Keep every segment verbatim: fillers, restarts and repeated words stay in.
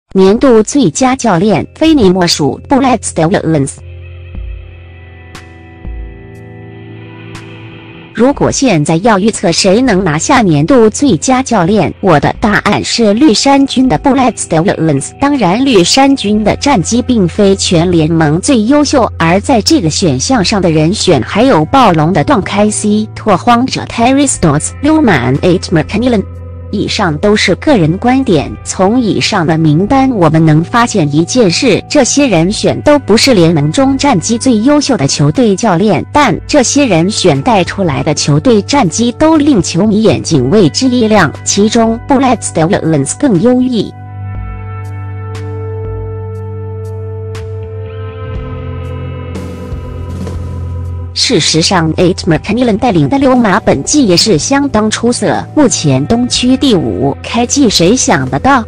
年度最佳教练非你莫属，布莱斯·德勒恩斯。如果现在要预测谁能拿下年度最佳教练，我的答案是绿衫军的布莱斯·德勒恩斯。当然，绿衫军的战绩并非全联盟最优秀，而在这个选项上的人选还有暴龙的段凯西、拓荒者 Terry Stotts、溜满 Nate McMillan。以上都是个人观点，从以上的名单我们能发现一件事，这些人选都不是联盟中战绩最优秀的球队教练，但这些人选带出来的球队战绩都令球迷眼睛为之一亮，其中布莱斯·德勒恩斯更优异。事实上 ，Nate McMillan 带领的溜马本季也是相当出色，目前东区第五。开季谁想得到？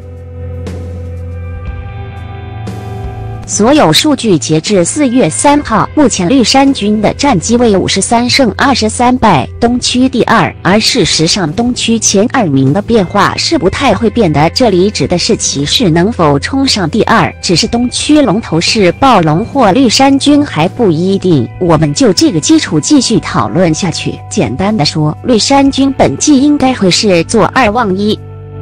所有数据截至四月三号，目前绿衫军的战绩为五十三胜二十三败，东区第二。而事实上，东区前二名的变化是不太会变的，这里指的是骑士能否冲上第二，只是东区龙头是暴龙或绿衫军还不一定。我们就这个基础继续讨论下去。简单的说，绿衫军本季应该会是坐二望一。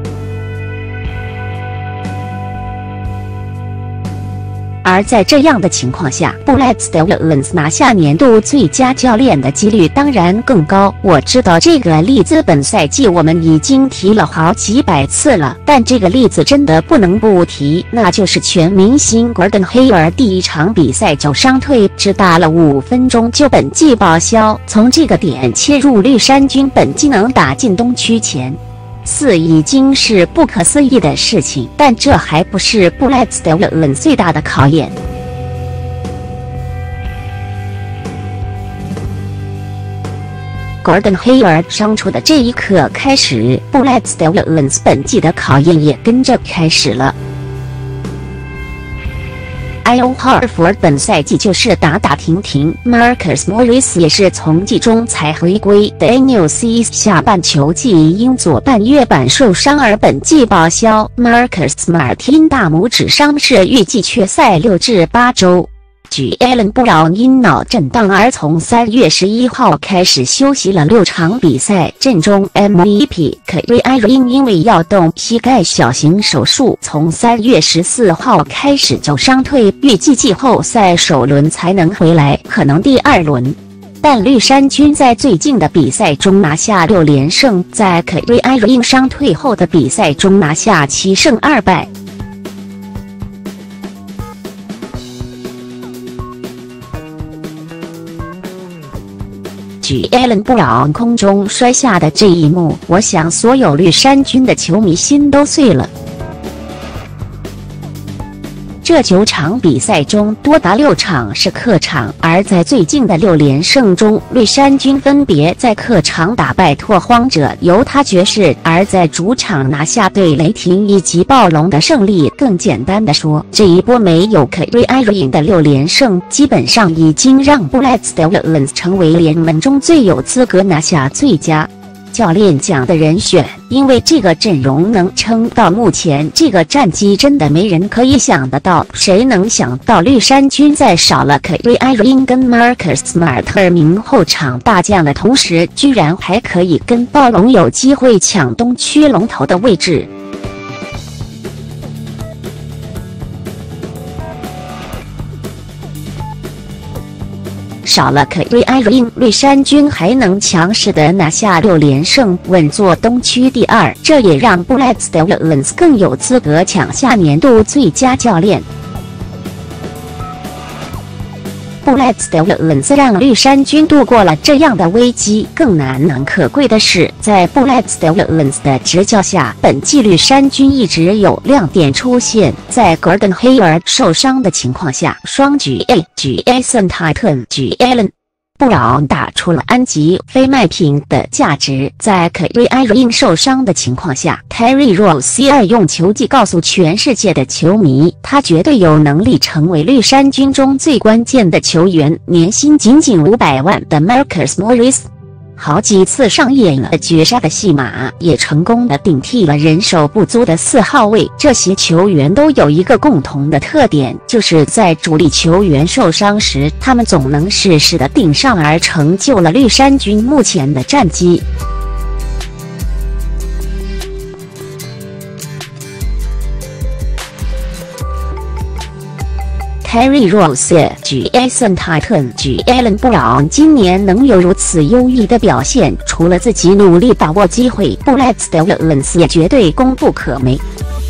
而在这样的情况下，布莱斯·德勒恩斯拿下年度最佳教练的几率当然更高。我知道这个例子本赛季我们已经提了好几百次了，但这个例子真的不能不提，那就是全明星 Gordon Hayward 第一场比赛就伤退，只打了五分钟就本季报销。从这个点切入，绿衫军本季能打进东区前四已经是不可思议的事情，但这还不是布莱斯·德勒恩斯最大的考验。Gordon Hayward 伤出的这一刻开始，布莱斯·德勒恩斯本季的考验也跟着开始了。Al Horford 本赛季就是打打停停 ，Marcus Morris 也是从季中才回归 ，Daniel Theis 下半球季因左半月板受伤而本季报销 ，Marcus Martin 大拇指伤势预计缺赛六至八周。据 Allen 布朗因脑震荡而从三月十一号开始休息了六场比赛，阵中 M V P Kyrie Irving 因为要动膝盖小型手术，从三月十四号开始就伤退，预计季后赛首轮才能回来，可能第二轮。但绿衫军在最近的比赛中拿下六连胜，在 Kyrie Irving 伤退后的比赛中拿下七胜二败。据 Allen 布朗空中摔下的这一幕，我想所有绿衫军的球迷心都碎了。这九场比赛中，多达六场是客场，而在最近的六连胜中，绿衫军分别在客场打败拓荒者、犹他爵士，而在主场拿下对雷霆以及暴龙的胜利。更简单的说，这一波没有 Kyrie Irving 的六连胜，基本上已经让布莱斯·德勒恩斯成为联盟中最有资格拿下最佳教练奖的人选，因为这个阵容能撑到目前这个战绩，真的没人可以想得到。谁能想到绿衫军在少了 Kyrie Irving 跟 Marcus Smart 二名后场大将的同时，居然还可以跟暴龙有机会抢东区龙头的位置？少了 Kyrie Irving， 绿衫军还能强势的拿下六连胜，稳坐东区第二，这也让布莱斯·德勒恩斯更有资格抢下年度最佳教练。布莱斯·德勒恩斯让绿衫军度过了这样的危机，更难能可贵的是，在布莱斯·德勒恩斯的执教下，本季绿衫军一直有亮点出现。在 Gordon Hayward 受伤的情况下，双举 A 举 Jason Tatum 举 Allen 布朗打出了安吉非卖品的价值。在 Kyrie Irving 受伤的情况下， Terry Rozier 用球技告诉全世界的球迷，他绝对有能力成为绿衫军中最关键的球员。年薪仅仅五百万的 Marcus Morris 好几次上演了绝杀的戏码，也成功的顶替了人手不足的四号位。这些球员都有一个共同的特点，就是在主力球员受伤时，他们总能适时的顶上，而成就了绿衫军目前的战绩。Terry Rozier 与 Jason Tatum 与 Jaylen Brown 今年能有如此优异的表现，除了自己努力把握机会，布莱兹的 Williams 也绝对功不可没。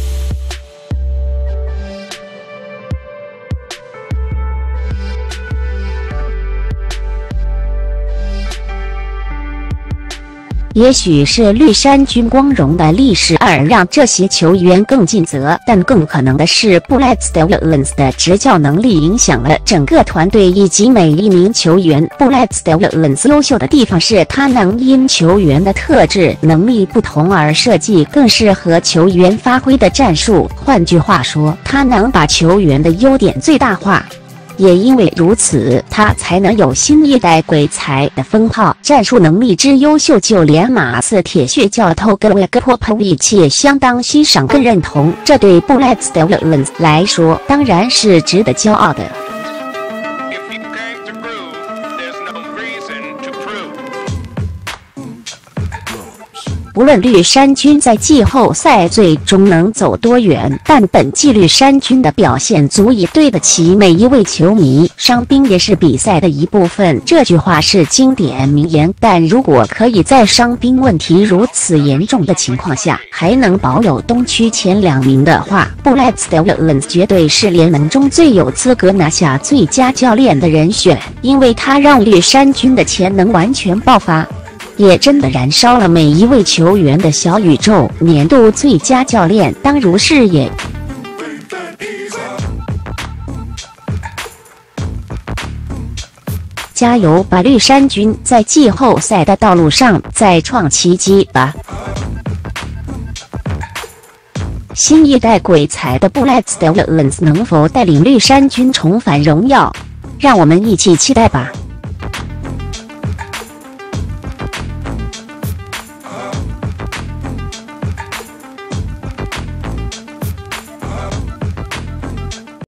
也许是绿衫军光荣的历史而让这些球员更尽责，但更可能的是布莱兹德维伦斯的执教能力影响了整个团队以及每一名球员。布莱兹德维伦斯优秀的地方是他能因球员的特质、能力不同而设计更适合球员发挥的战术。换句话说，他能把球员的优点最大化。也因为如此，他才能有新一代鬼才的封号。战术能力之优秀，就连马刺铁血教头格雷戈·波波维奇也相当欣赏跟认同。这对布莱兹德维伦斯来说，当然是值得骄傲的。无论绿衫军在季后赛最终能走多远，但本季绿衫军的表现足以对得起每一位球迷。伤兵也是比赛的一部分，这句话是经典名言。但如果可以在伤兵问题如此严重的情况下，还能保有东区前两名的话，布莱兹德维伦斯绝对是联盟中最有资格拿下最佳教练的人选，因为他让绿衫军的潜能完全爆发。也真的燃烧了每一位球员的小宇宙。年度最佳教练当如是也。加油吧，绿衫军，在季后赛的道路上再创奇迹吧！新一代鬼才的布莱兹德维伦斯能否带领绿衫军重返荣耀？让我们一起期待吧。